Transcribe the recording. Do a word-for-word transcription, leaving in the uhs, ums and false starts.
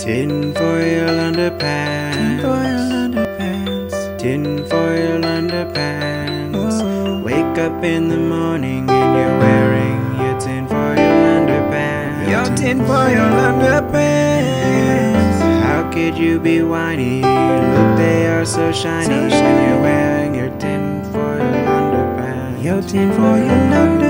Tinfoil underpants. Tinfoil underpants. Tinfoil underpants. Oh. Wake up in the morning and you're wearing your tinfoil underpants. Your tinfoil underpants. How could you be whiny? Look, they are so shiny. So shiny. When you're wearing your tinfoil underpants. Your tinfoil underpants.